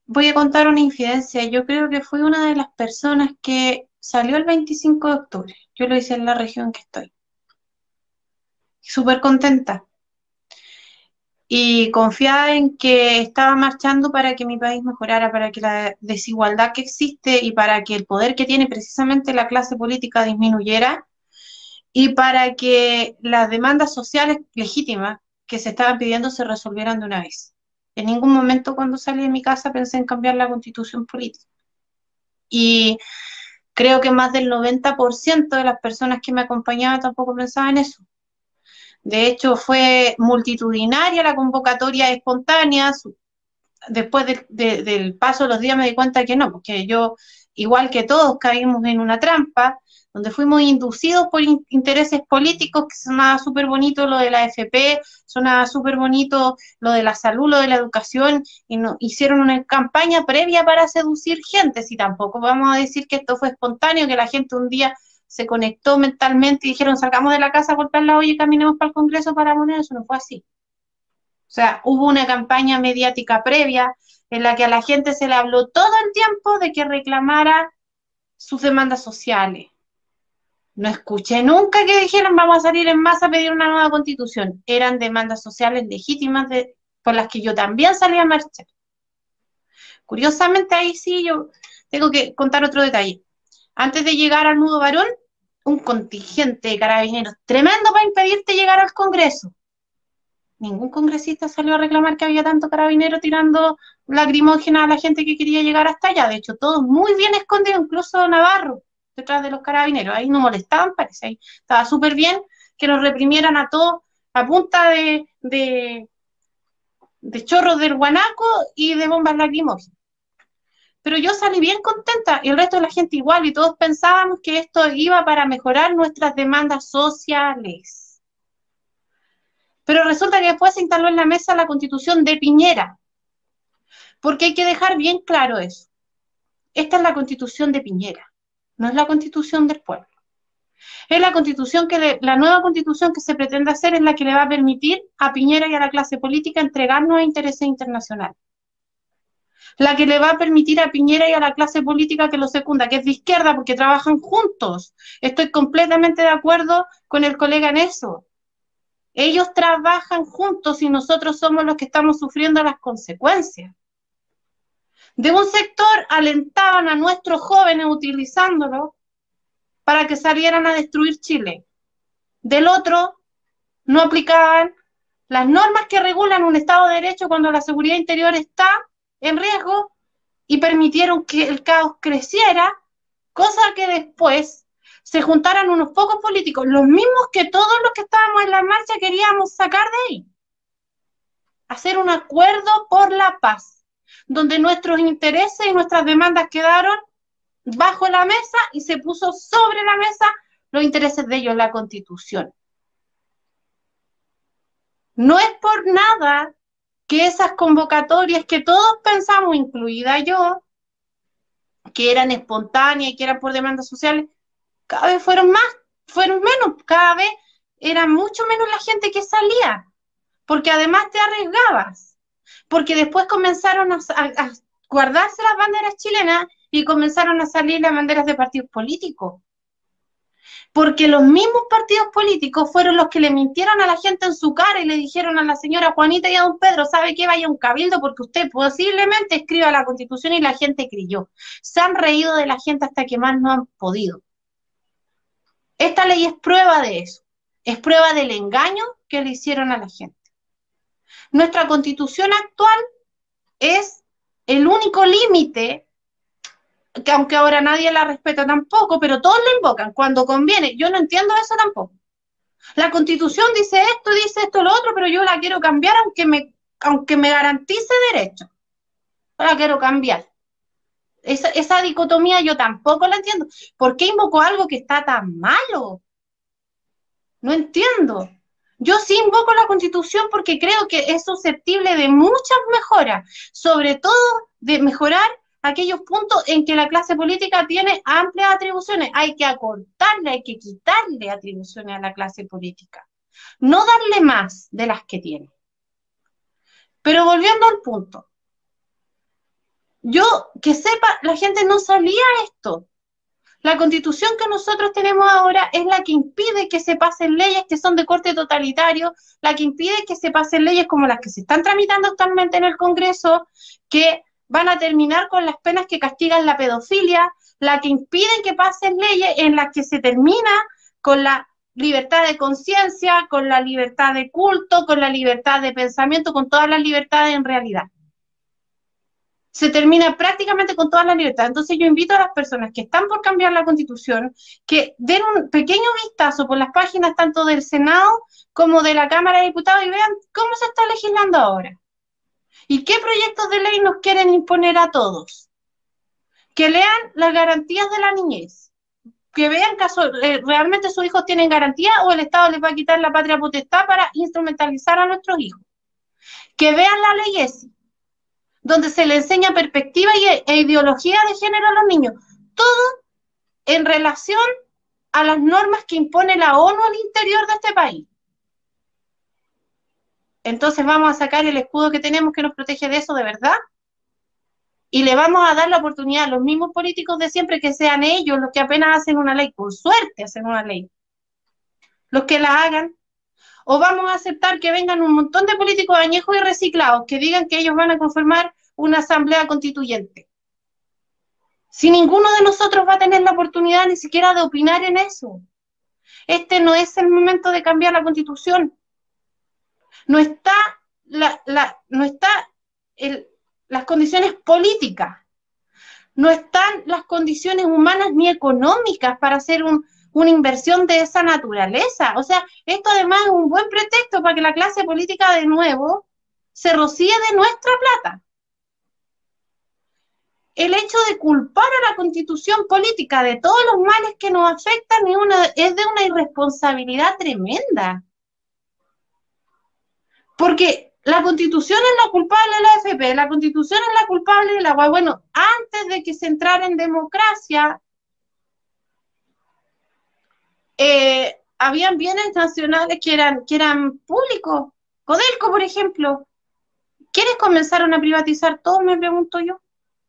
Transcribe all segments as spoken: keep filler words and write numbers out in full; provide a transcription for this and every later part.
voy a contar una infidencia. Yo creo que fui una de las personas que salió el veinticinco de octubre. Yo lo hice en la región que estoy. Súper contenta y confiada en que estaba marchando para que mi país mejorara, para que la desigualdad que existe y para que el poder que tiene precisamente la clase política disminuyera y para que las demandas sociales legítimas que se estaban pidiendo se resolvieran de una vez. En ningún momento cuando salí de mi casa pensé en cambiar la constitución política. Y creo que más del noventa por ciento de las personas que me acompañaban tampoco pensaban en eso. De hecho, fue multitudinaria la convocatoria espontánea. Después de, de, del paso de los días me di cuenta que no, porque yo, igual que todos, caímos en una trampa donde fuimos inducidos por in intereses políticos, que sonaba súper bonito lo de la A F P, sonaba súper bonito lo de la salud, lo de la educación, y no, hicieron una campaña previa para seducir gente. Si tampoco vamos a decir que esto fue espontáneo, que la gente un día se conectó mentalmente y dijeron, salgamos de la casa a golpear la olla y caminemos para el Congreso para poner, eso no fue así. O sea, hubo una campaña mediática previa en la que a la gente se le habló todo el tiempo de que reclamara sus demandas sociales. No escuché nunca que dijeran vamos a salir en masa a pedir una nueva constitución. Eran demandas sociales legítimas de, por las que yo también salí a marchar. Curiosamente ahí sí yo tengo que contar otro detalle. Antes de llegar al Nudo Varón, un contingente de carabineros tremendo para impedirte llegar al Congreso. Ningún congresista salió a reclamar que había tanto carabinero tirando lacrimógena a la gente que quería llegar hasta allá. De hecho, todos muy bien escondidos, incluso Navarro, detrás de los carabineros. Ahí no molestaban, parece. Ahí estaba súper bien que nos reprimieran a todos a punta de, de, de chorros del guanaco y de bombas lacrimógenas. Pero yo salí bien contenta y el resto de la gente igual, y todos pensábamos que esto iba para mejorar nuestras demandas sociales. Pero resulta que después se instaló en la mesa la constitución de Piñera, porque hay que dejar bien claro eso. Esta es la constitución de Piñera, no es la constitución del pueblo. Es la constitución que le, la nueva constitución que se pretende hacer es la que le va a permitir a Piñera y a la clase política entregarnos a intereses internacionales. La que le va a permitir a Piñera y a la clase política que lo secunda, que es de izquierda porque trabajan juntos. Estoy completamente de acuerdo con el colega en eso. Ellos trabajan juntos y nosotros somos los que estamos sufriendo las consecuencias. De un sector alentaban a nuestros jóvenes utilizándolo para que salieran a destruir Chile. Del otro, no aplicaban las normas que regulan un Estado de Derecho cuando la seguridad interior está en riesgo y permitieron que el caos creciera, cosa que después se juntaran unos pocos políticos, los mismos que todos los que estábamos en la marcha queríamos sacar de ahí. Hacer un acuerdo por la paz, donde nuestros intereses y nuestras demandas quedaron bajo la mesa y se puso sobre la mesa los intereses de ellos, la Constitución. No es por nada que esas convocatorias que todos pensamos, incluida yo, que eran espontáneas y que eran por demandas sociales, cada vez fueron más, fueron menos, cada vez era mucho menos la gente que salía, porque además te arriesgabas, porque después comenzaron a, a, a guardarse las banderas chilenas y comenzaron a salir las banderas de partidos políticos. Porque los mismos partidos políticos fueron los que le mintieron a la gente en su cara y le dijeron a la señora Juanita y a don Pedro, ¿sabe qué? Vaya a un cabildo porque usted posiblemente escriba la Constitución, y la gente creyó. Se han reído de la gente hasta que más no han podido. Esta ley es prueba de eso. Es prueba del engaño que le hicieron a la gente. Nuestra Constitución actual es el único límite, que aunque ahora nadie la respeta tampoco, pero todos la invocan cuando conviene. Yo no entiendo eso tampoco. La Constitución dice esto, dice esto, lo otro, pero yo la quiero cambiar aunque me, aunque me garantice derecho. La quiero cambiar. Esa, esa dicotomía yo tampoco la entiendo. ¿Por qué invocó algo que está tan malo? No entiendo. Yo sí invoco la Constitución porque creo que es susceptible de muchas mejoras, sobre todo de mejorar aquellos puntos en que la clase política tiene amplias atribuciones. Hay que acortarle, hay que quitarle atribuciones a la clase política, no darle más de las que tiene. Pero volviendo al punto, Yo, que sepa, la gente no sabía esto. La constitución que nosotros tenemos ahora es la que impide que se pasen leyes que son de corte totalitario, la que impide que se pasen leyes como las que se están tramitando actualmente en el Congreso, que van a terminar con las penas que castigan la pedofilia, la que impiden que pasen leyes en las que se termina con la libertad de conciencia, con la libertad de culto, con la libertad de pensamiento, con todas las libertades en realidad. Se termina prácticamente con todas las libertades. Entonces yo invito a las personas que están por cambiar la Constitución que den un pequeño vistazo por las páginas tanto del Senado como de la Cámara de Diputados y vean cómo se está legislando ahora. ¿Y qué proyectos de ley nos quieren imponer a todos? Que lean las garantías de la niñez, que vean que eh, realmente sus hijos tienen garantía o el Estado les va a quitar la patria potestad para instrumentalizar a nuestros hijos. Que vean la ley ESI, donde se le enseña perspectiva y, e ideología de género a los niños. Todo en relación a las normas que impone la ONU al interior de este país. Entonces vamos a sacar el escudo que tenemos que nos protege de eso de verdad y le vamos a dar la oportunidad a los mismos políticos de siempre que sean ellos los que apenas hacen una ley, con suerte hacen una ley, los que la hagan. ¿O vamos a aceptar que vengan un montón de políticos añejos y reciclados que digan que ellos van a conformar una asamblea constituyente? Si ninguno de nosotros va a tener la oportunidad ni siquiera de opinar en eso. Este no es el momento de cambiar la Constitución. No está, la, la, no está el, las condiciones políticas, no están las condiciones humanas ni económicas para hacer un, una inversión de esa naturaleza. O sea, esto además es un buen pretexto para que la clase política de nuevo se rocíe de nuestra plata. El hecho de culpar a la Constitución política de todos los males que nos afectan es, una, es de una irresponsabilidad tremenda. Porque la Constitución es la culpable de la A F P, la Constitución es la culpable de la U A. Bueno, antes de que se entrara en democracia, eh, habían bienes nacionales que eran, que eran públicos. Codelco, por ejemplo. ¿Quiénes comenzaron a privatizar todo? Me pregunto yo.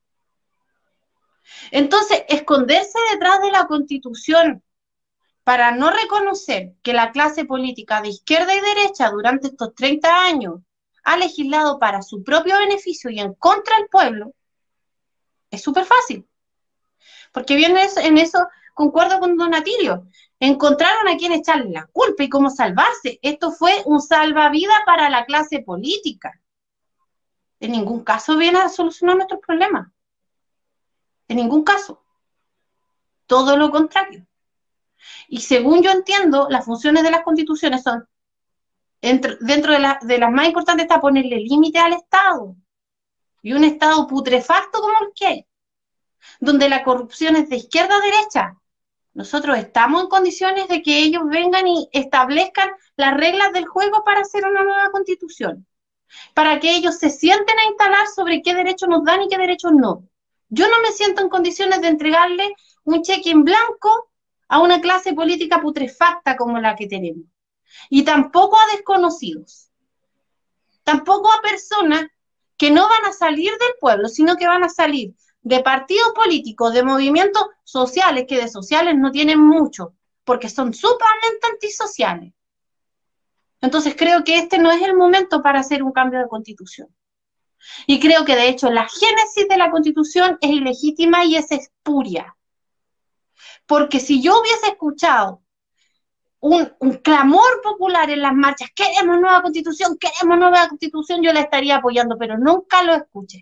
Entonces, esconderse detrás de la Constitución para no reconocer que la clase política de izquierda y derecha durante estos treinta años ha legislado para su propio beneficio y en contra del pueblo, es súper fácil. Porque bien en eso concuerdo con don Atilio. Encontraron a quien echarle la culpa y cómo salvarse. Esto fue un salvavidas para la clase política. En ningún caso viene a solucionar nuestros problemas. En ningún caso. Todo lo contrario. Y según yo entiendo, las funciones de las constituciones son, dentro, dentro de, la, de las más importantes está ponerle límite al Estado. Y un Estado putrefacto como el que hay, donde la corrupción es de izquierda a derecha. Nosotros estamos en condiciones de que ellos vengan y establezcan las reglas del juego para hacer una nueva constitución. Para que ellos se sienten a instalar sobre qué derechos nos dan y qué derechos no. Yo no me siento en condiciones de entregarle un cheque en blanco a una clase política putrefacta como la que tenemos. Y tampoco a desconocidos. Tampoco a personas que no van a salir del pueblo, sino que van a salir de partidos políticos, de movimientos sociales, que de sociales no tienen mucho, porque son sumamente antisociales. Entonces creo que este no es el momento para hacer un cambio de constitución. Y creo que de hecho la génesis de la constitución es ilegítima y es espuria. Porque si yo hubiese escuchado un, un clamor popular en las marchas, queremos nueva constitución, queremos nueva constitución, yo la estaría apoyando, pero nunca lo escuché.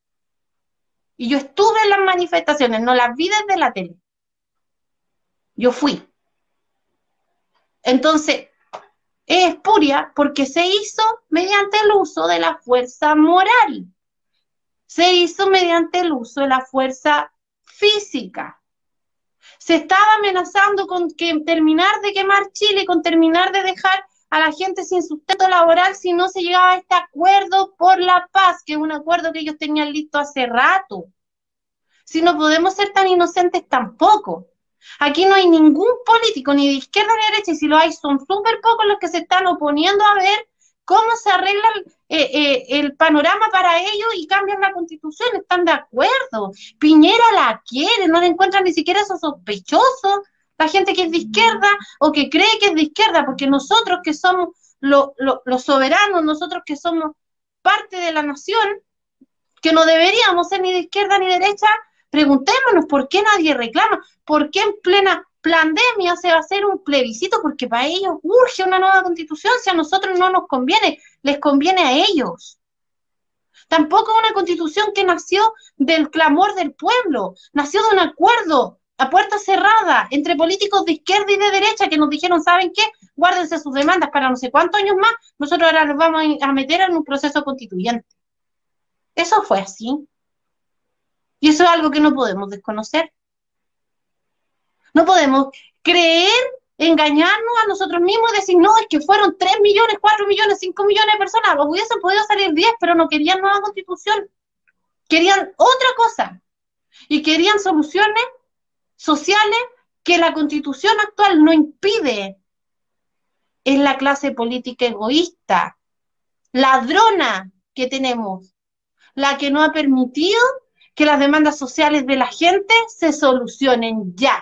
Y yo estuve en las manifestaciones, no las vi desde la tele. Yo fui. Entonces, es espuria porque se hizo mediante el uso de la fuerza moral. Se hizo mediante el uso de la fuerza física. Se estaba amenazando con que terminar de quemar Chile, con terminar de dejar a la gente sin sustento laboral si no se llegaba a este acuerdo por la paz, que es un acuerdo que ellos tenían listo hace rato. Si no podemos ser tan inocentes tampoco. Aquí no hay ningún político, ni de izquierda ni de derecha, y si lo hay, son súper pocos los que se están oponiendo a ver cómo se arregla el, eh, eh, el panorama para ellos y cambian la constitución, están de acuerdo. Piñera la quiere, no le encuentran ni siquiera esos sospechosos, la gente que es de izquierda o que cree que es de izquierda, porque nosotros que somos lo, lo, los soberanos, nosotros que somos parte de la nación, que no deberíamos ser ni de izquierda ni de derecha, preguntémonos por qué nadie reclama, por qué en plena pandemia se va a hacer un plebiscito, porque para ellos urge una nueva constitución, si a nosotros no nos conviene, les conviene a ellos. Tampoco una constitución que nació del clamor del pueblo, nació de un acuerdo a puerta cerrada entre políticos de izquierda y de derecha que nos dijeron, ¿saben qué? Guárdense sus demandas para no sé cuántos años más, nosotros ahora los vamos a meter en un proceso constituyente. Eso fue así. Y eso es algo que no podemos desconocer. No podemos creer, engañarnos a nosotros mismos y decir, no, es que fueron tres millones, cuatro millones, cinco millones de personas, hubiesen podido salir diez, pero no querían nueva constitución. Querían otra cosa. Y querían soluciones sociales que la constitución actual no impide. Es la clase política egoísta, ladrona que tenemos, la que no ha permitido que las demandas sociales de la gente se solucionen ya.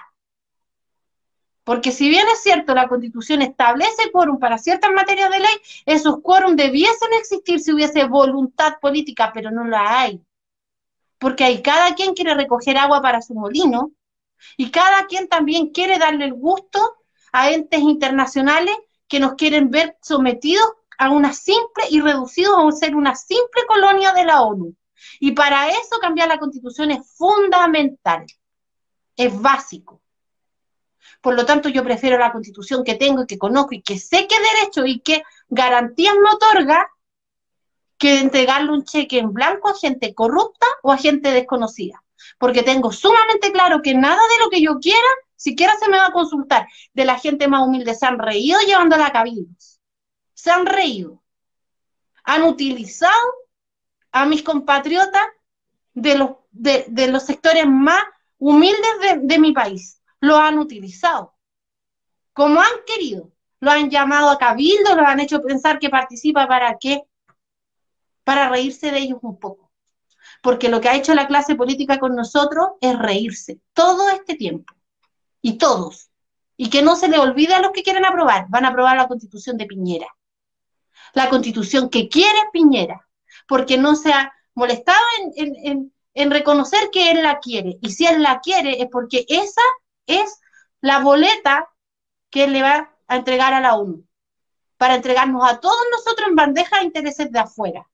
Porque si bien es cierto, la Constitución establece quórum para ciertas materias de ley, esos quórum debiesen existir si hubiese voluntad política, pero no la hay. Porque hay cada quien quiere recoger agua para su molino y cada quien también quiere darle el gusto a entes internacionales que nos quieren ver sometidos a una simple y reducidos a ser una simple colonia de la ONU. Y para eso cambiar la Constitución es fundamental, es básico. Por lo tanto, yo prefiero la Constitución que tengo y que conozco y que sé que es derecho y que garantías me otorga que entregarle un cheque en blanco a gente corrupta o a gente desconocida. Porque tengo sumamente claro que nada de lo que yo quiera, siquiera se me va a consultar. De la gente más humilde se han reído llevándola a cabildos. Se han reído. Han utilizado a mis compatriotas de los, de, de los sectores más humildes de, de mi país. Lo han utilizado como han querido. Lo han llamado a cabildo, lo han hecho pensar que participa para qué, para reírse de ellos un poco. Porque lo que ha hecho la clase política con nosotros es reírse todo este tiempo. Y todos. Y que no se le olvide a los que quieren aprobar. Van a aprobar la Constitución de Piñera. La Constitución que quiere Piñera. Porque no se ha molestado en, en, en, en reconocer que él la quiere. Y si él la quiere es porque esa es la boleta que él le va a entregar a la ONU. Para entregarnos a todos nosotros en bandeja de intereses de afuera.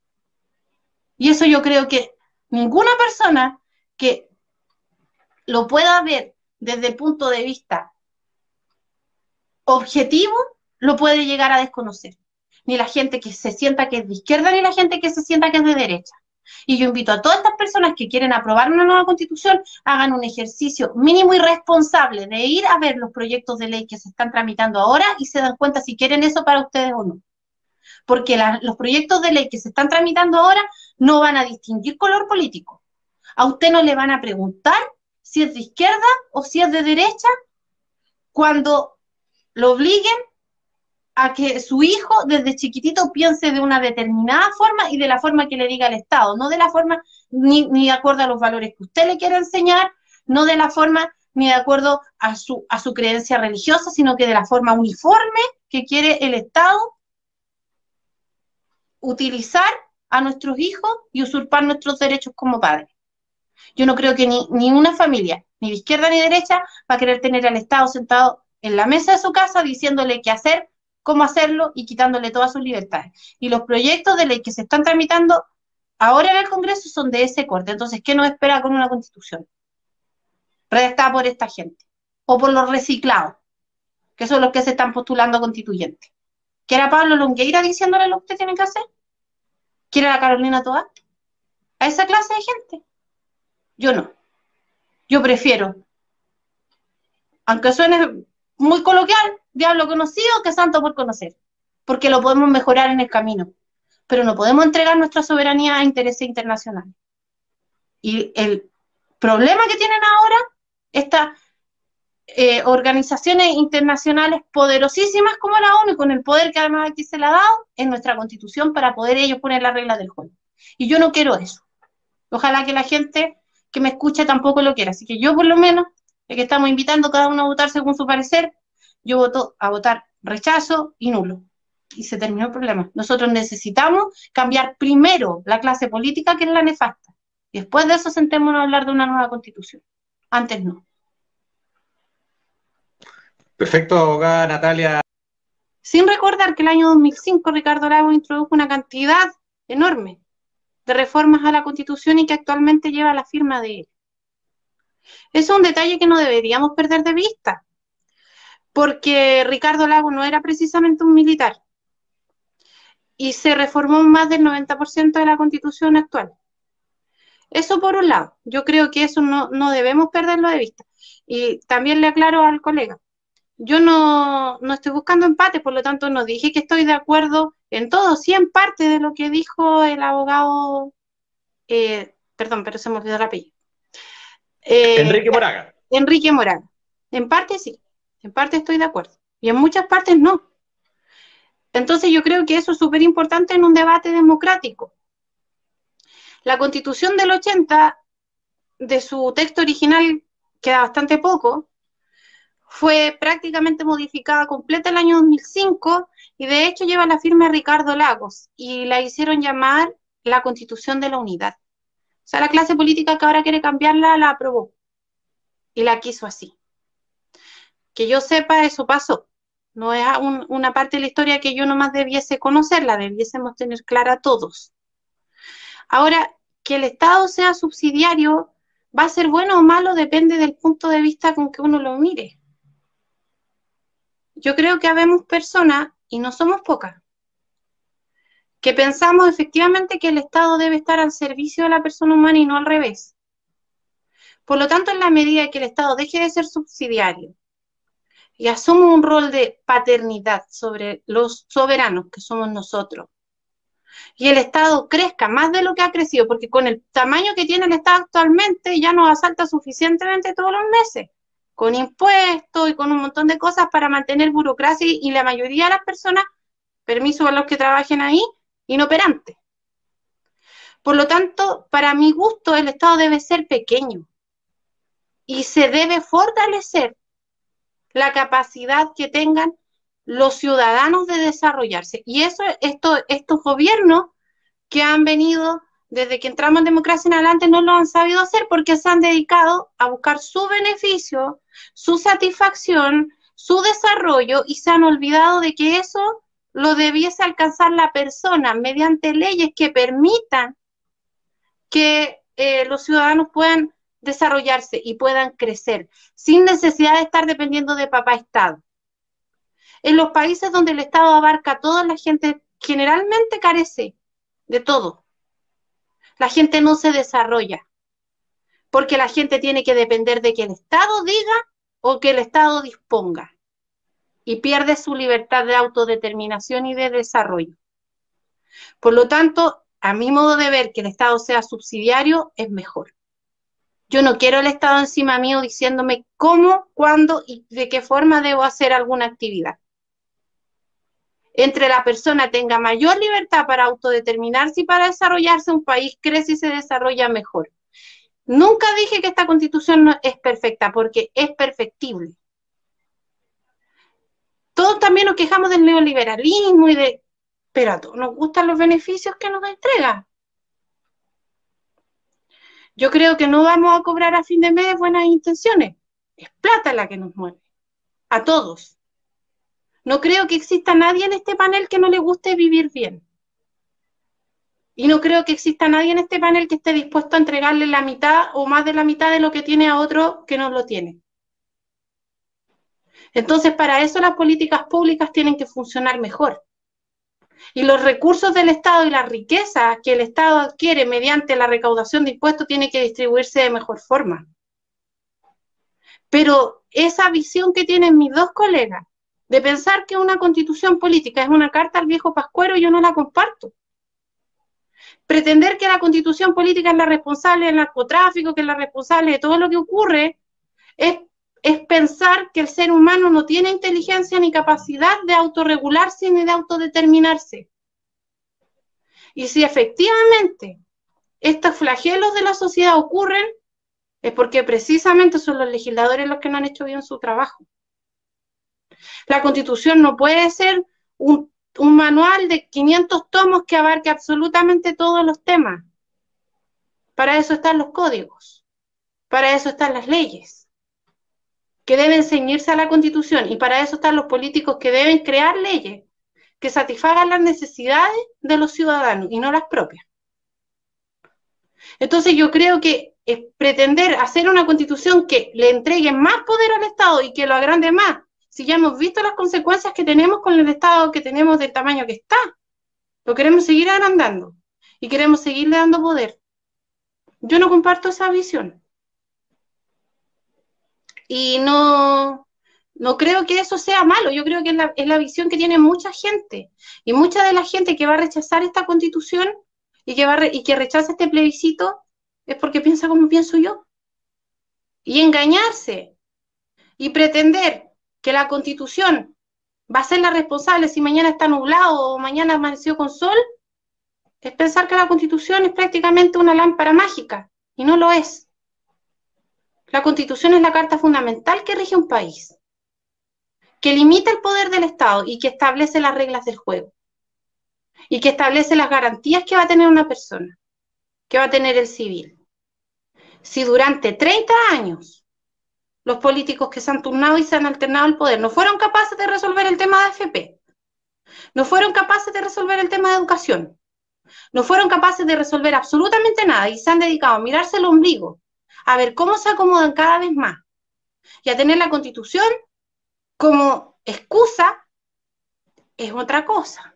Y eso yo creo que ninguna persona que lo pueda ver desde el punto de vista objetivo lo puede llegar a desconocer. Ni la gente que se sienta que es de izquierda, ni la gente que se sienta que es de derecha. Y yo invito a todas estas personas que quieren aprobar una nueva constitución, hagan un ejercicio mínimo y responsable de ir a ver los proyectos de ley que se están tramitando ahora y se dan cuenta si quieren eso para ustedes o no. Porque la, los proyectos de ley que se están tramitando ahora no van a distinguir color político. A usted no le van a preguntar si es de izquierda o si es de derecha cuando lo obliguen a que su hijo desde chiquitito piense de una determinada forma y de la forma que le diga el Estado, no de la forma ni, ni de acuerdo a los valores que usted le quiera enseñar, no de la forma ni de acuerdo a su, a su creencia religiosa, sino que de la forma uniforme que quiere el Estado utilizar a nuestros hijos y usurpar nuestros derechos como padres. Yo no creo que ni, ni una familia, ni de izquierda ni de derecha, va a querer tener al Estado sentado en la mesa de su casa diciéndole qué hacer, cómo hacerlo y quitándole todas sus libertades. Y los proyectos de ley que se están tramitando ahora en el Congreso son de ese corte. Entonces, ¿qué nos espera con una Constitución? Redactada por esta gente. O por los reciclados, que son los que se están postulando a constituyentes. ¿Quiere a Pablo Longueira diciéndole lo que usted tiene que hacer? ¿Quiere a la Carolina Toá? ¿A esa clase de gente? Yo no. Yo prefiero, aunque suene muy coloquial, diablo conocido que santo por conocer, porque lo podemos mejorar en el camino, pero no podemos entregar nuestra soberanía a intereses internacionales. Y el problema que tienen ahora, esta, eh, organizaciones internacionales poderosísimas como la ONU, con el poder que además aquí se le ha dado en nuestra Constitución para poder ellos poner las reglas del juego. Y yo no quiero eso. Ojalá que la gente que me escuche tampoco lo quiera. Así que yo por lo menos, el que estamos invitando cada uno a votar según su parecer, yo voto a votar rechazo y nulo. Y se terminó el problema. Nosotros necesitamos cambiar primero la clase política, que es la nefasta. Y después de eso sentémonos a hablar de una nueva constitución. Antes no. Perfecto, abogada Natalia. Sin recordar que el año dos mil cinco Ricardo Lagos introdujo una cantidad enorme de reformas a la Constitución y que actualmente lleva la firma de él. Es un detalle que no deberíamos perder de vista, porque Ricardo Lagos no era precisamente un militar y se reformó más del noventa por ciento de la Constitución actual. Eso por un lado, yo creo que eso no, no debemos perderlo de vista. Y también le aclaro al colega, yo no, no estoy buscando empate, por lo tanto no dije que estoy de acuerdo en todo, sí en parte de lo que dijo el abogado, eh, perdón, pero se me olvidó el apellido. Eh, Enrique Moraga. Enrique Moraga. En parte sí, en parte estoy de acuerdo, y en muchas partes no. Entonces yo creo que eso es súper importante en un debate democrático. La Constitución del ochenta, de su texto original, queda bastante poco, fue prácticamente modificada completa el año dos mil cinco y de hecho lleva la firma de Ricardo Lagos y la hicieron llamar la Constitución de la Unidad. O sea, la clase política que ahora quiere cambiarla la aprobó y la quiso así. Que yo sepa, eso pasó. No es un, una parte de la historia que yo nomás debiese conocer, la debiésemos tener clara todos. Ahora, que el Estado sea subsidiario, va a ser bueno o malo, depende del punto de vista con que uno lo mire. Yo creo que habemos personas, y no somos pocas, que pensamos efectivamente que el Estado debe estar al servicio de la persona humana y no al revés. Por lo tanto, en la medida que el Estado deje de ser subsidiario y asuma un rol de paternidad sobre los soberanos que somos nosotros, y el Estado crezca más de lo que ha crecido, porque con el tamaño que tiene el Estado actualmente ya nos asalta suficientemente todos los meses, con impuestos y con un montón de cosas para mantener burocracia y la mayoría de las personas, permiso a los que trabajen ahí, inoperantes. Por lo tanto, para mi gusto, el Estado debe ser pequeño y se debe fortalecer la capacidad que tengan los ciudadanos de desarrollarse. Y eso, esto, estos gobiernos que han venido desde que entramos en democracia en adelante no lo han sabido hacer porque se han dedicado a buscar su beneficio, su satisfacción, su desarrollo y se han olvidado de que eso lo debiese alcanzar la persona mediante leyes que permitan que eh, los ciudadanos puedan desarrollarse y puedan crecer sin necesidad de estar dependiendo de papá Estado. En los países donde el Estado abarca a toda la gente, generalmente carece de todo. La gente no se desarrolla, porque la gente tiene que depender de que el Estado diga o que el Estado disponga, y pierde su libertad de autodeterminación y de desarrollo. Por lo tanto, a mi modo de ver, que el Estado sea subsidiario es mejor. Yo no quiero el Estado encima mío diciéndome cómo, cuándo y de qué forma debo hacer alguna actividad. Entre la persona tenga mayor libertad para autodeterminarse y para desarrollarse, un país crece y se desarrolla mejor. Nunca dije que esta Constitución no es perfecta, porque es perfectible. Todos también nos quejamos del neoliberalismo y de... pero a todos nos gustan los beneficios que nos entrega. Yo creo que no vamos a cobrar a fin de mes buenas intenciones. Es plata la que nos mueve. A todos. No creo que exista nadie en este panel que no le guste vivir bien. Y no creo que exista nadie en este panel que esté dispuesto a entregarle la mitad o más de la mitad de lo que tiene a otro que no lo tiene. Entonces, para eso las políticas públicas tienen que funcionar mejor. Y los recursos del Estado y la riqueza que el Estado adquiere mediante la recaudación de impuestos tiene que distribuirse de mejor forma. Pero esa visión que tienen mis dos colegas, de pensar que una constitución política es una carta al viejo pascuero, yo no la comparto. Pretender que la constitución política es la responsable del narcotráfico, que es la responsable de todo lo que ocurre, es es pensar que el ser humano no tiene inteligencia ni capacidad de autorregularse ni de autodeterminarse. Y si efectivamente estos flagelos de la sociedad ocurren, es porque precisamente son los legisladores los que no han hecho bien su trabajo. La Constitución no puede ser un, un manual de quinientos tomos que abarque absolutamente todos los temas. Para eso están los códigos, para eso están las leyes, que deben ceñirse a la Constitución, y para eso están los políticos que deben crear leyes que satisfagan las necesidades de los ciudadanos y no las propias. Entonces yo creo que es pretender hacer una Constitución que le entregue más poder al Estado y que lo agrande más, si ya hemos visto las consecuencias que tenemos con el Estado que tenemos del tamaño que está, lo queremos seguir agrandando y queremos seguirle dando poder. Yo no comparto esa visión. Y no, no creo que eso sea malo, yo creo que es la, es la visión que tiene mucha gente. Y mucha de la gente que va a rechazar esta Constitución y que, va re, y que rechaza este plebiscito es porque piensa como pienso yo. Y engañarse y pretender que la Constitución va a ser la responsable si mañana está nublado o mañana amaneció con sol, es pensar que la Constitución es prácticamente una lámpara mágica, y no lo es. La Constitución es la carta fundamental que rige un país, que limita el poder del Estado y que establece las reglas del juego, y que establece las garantías que va a tener una persona, que va a tener el civil. Si durante treinta años los políticos que se han turnado y se han alternado el poder no fueron capaces de resolver el tema de A F P, no fueron capaces de resolver el tema de educación, no fueron capaces de resolver absolutamente nada y se han dedicado a mirarse el ombligo, a ver cómo se acomodan cada vez más y a tener la Constitución como excusa, es otra cosa.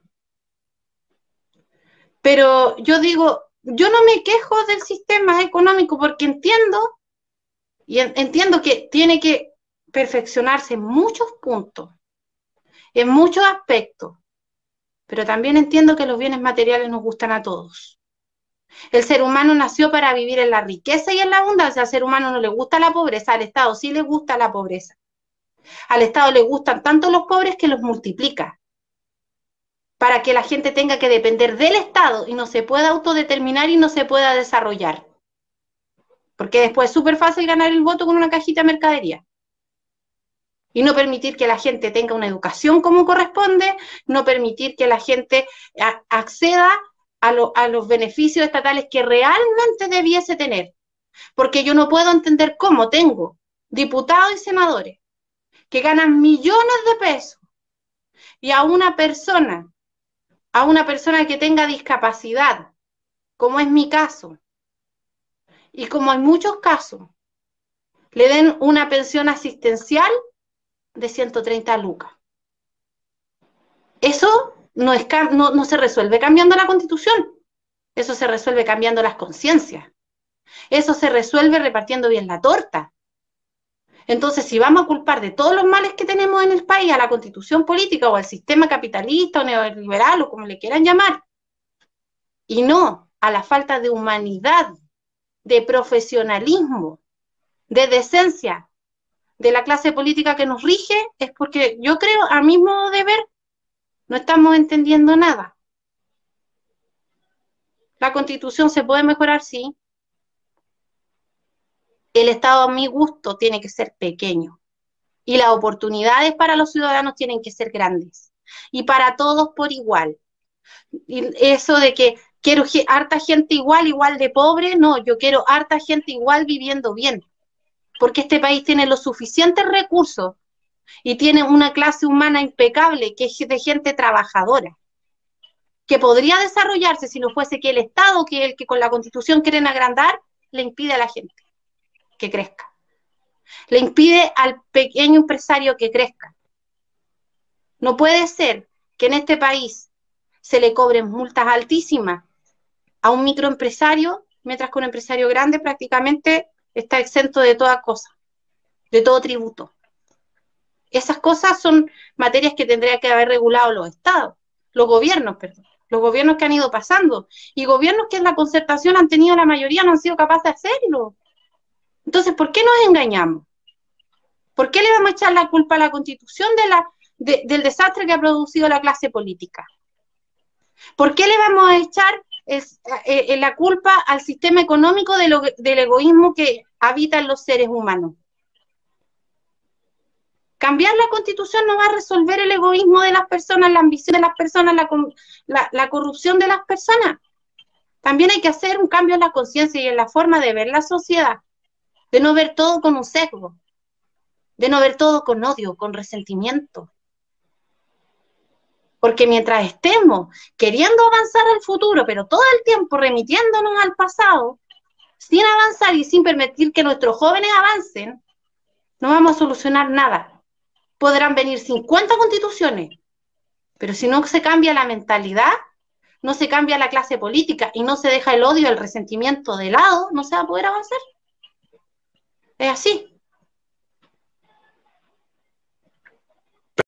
Pero yo digo, yo no me quejo del sistema económico porque entiendo, y en, entiendo que tiene que perfeccionarse en muchos puntos, en muchos aspectos, pero también entiendo que los bienes materiales nos gustan a todos. El ser humano nació para vivir en la riqueza y en la abundancia. Al ser humano no le gusta la pobreza, al Estado sí le gusta la pobreza. Al Estado le gustan tanto los pobres que los multiplica, para que la gente tenga que depender del Estado y no se pueda autodeterminar y no se pueda desarrollar. Porque después es súper fácil ganar el voto con una cajita de mercadería. Y no permitir que la gente tenga una educación como corresponde, no permitir que la gente acceda a, lo, a los beneficios estatales que realmente debiese tener. Porque yo no puedo entender cómo tengo diputados y senadores que ganan millones de pesos y a una persona, a una persona que tenga discapacidad, como es mi caso, y como en muchos casos, le den una pensión asistencial de ciento treinta lucas. Eso no, es, no, no se resuelve cambiando la Constitución, eso se resuelve cambiando las conciencias, eso se resuelve repartiendo bien la torta. Entonces, si vamos a culpar de todos los males que tenemos en el país a la Constitución política o al sistema capitalista o neoliberal o como le quieran llamar, y no a la falta de humanidad, de profesionalismo, de decencia de la clase política que nos rige, es porque yo creo, a mi modo de ver, no estamos entendiendo nada. La Constitución se puede mejorar, sí. El Estado, a mi gusto, tiene que ser pequeño. Y las oportunidades para los ciudadanos tienen que ser grandes. Y para todos por igual. Y eso de que quiero harta gente igual, igual de pobre, no, yo quiero harta gente igual viviendo bien. Porque este país tiene los suficientes recursos y tiene una clase humana impecable que es de gente trabajadora, que podría desarrollarse si no fuese que el Estado, que el que con la Constitución quieren agrandar, le impide a la gente que crezca. Le impide al pequeño empresario que crezca. No puede ser que en este país se le cobren multas altísimas a un microempresario, mientras que un empresario grande prácticamente está exento de toda cosa, de todo tributo. Esas cosas son materias que tendrían que haber regulado los estados, los gobiernos, perdón, los gobiernos que han ido pasando, y gobiernos que en la concertación han tenido la mayoría no han sido capaces de hacerlo. Entonces, ¿por qué nos engañamos? ¿Por qué le vamos a echar la culpa a la Constitución de la, de, del desastre que ha producido la clase política? ¿Por qué le vamos a echar es, eh, la culpa al sistema económico de lo, del egoísmo que habita en los seres humanos? Cambiar la Constitución no va a resolver el egoísmo de las personas, la ambición de las personas, la, la, la corrupción de las personas. También hay que hacer un cambio en la conciencia y en la forma de ver la sociedad, de no ver todo con un sesgo, de no ver todo con odio, con resentimiento. Porque mientras estemos queriendo avanzar al futuro, pero todo el tiempo remitiéndonos al pasado, sin avanzar y sin permitir que nuestros jóvenes avancen, no vamos a solucionar nada. Podrán venir cincuenta constituciones, pero si no se cambia la mentalidad, no se cambia la clase política y no se deja el odio y el resentimiento de lado, no se va a poder avanzar. Es así.